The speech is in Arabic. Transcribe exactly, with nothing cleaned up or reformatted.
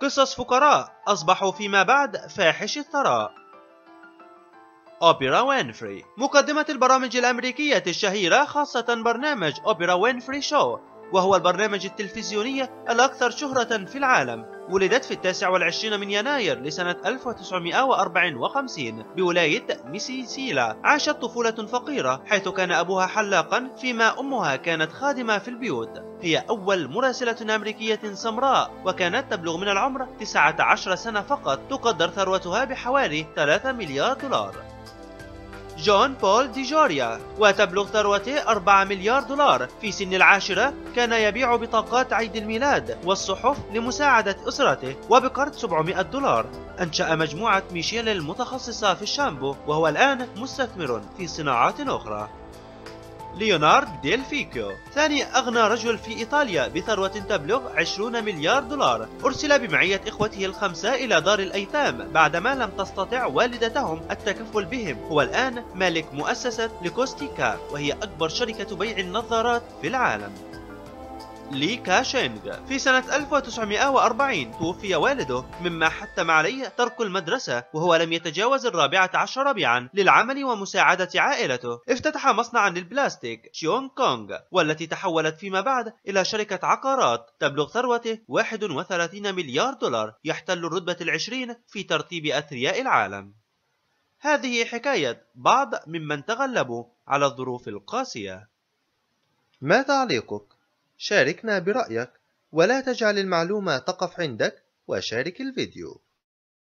قصص فقراء أصبحوا فيما بعد فاحش الثراء. أوبرا وينفري. مقدمة البرامج الأمريكية الشهيرة خاصة برنامج أوبرا وينفري شو، وهو البرنامج التلفزيوني الأكثر شهرة في العالم. ولدت في التاسع والعشرين من يناير لسنة ألف وتسعمائة وأربعة وخمسين بولاية ميسيسيلا. عاشت طفولة فقيرة حيث كان أبوها حلاقا فيما أمها كانت خادمة في البيوت. هي أول مراسلة أمريكية سمراء، وكانت تبلغ من العمر تسعة عشر سنة فقط. تقدر ثروتها بحوالي ثلاثة مليار دولار. جون بول دي جوريا، وتبلغ ثروته أربعة مليار دولار. في سن العاشرة كان يبيع بطاقات عيد الميلاد والصحف لمساعدة أسرته، وبقرض سبعمائة دولار أنشأ مجموعة ميشيل المتخصصة في الشامبو، وهو الآن مستثمر في صناعات أخرى. ليونارد ديل فيكيو، ثاني أغنى رجل في إيطاليا بثروة تبلغ عشرين مليار دولار. أرسل بمعية إخوته الخمسة إلى دار الأيتام بعدما لم تستطع والدتهم التكفل بهم. هو الآن مالك مؤسسة لكوستيكا، وهي أكبر شركة بيع النظارات في العالم. لي كاشينغ، في سنة ألف وتسعمائة وأربعين توفي والده، مما حتم عليه ترك المدرسة وهو لم يتجاوز الرابعة عشر ربيعا للعمل ومساعدة عائلته. افتتح مصنعا للبلاستيك شيونغ كونغ، والتي تحولت فيما بعد إلى شركة عقارات. تبلغ ثروته واحد وثلاثين مليار دولار، يحتل الرتبة العشرين في ترتيب أثرياء العالم. هذه حكاية بعض ممن تغلبوا على الظروف القاسية. ما تعليقك؟ شاركنا برأيك، ولا تجعل المعلومة تقف عندك، وشارك الفيديو.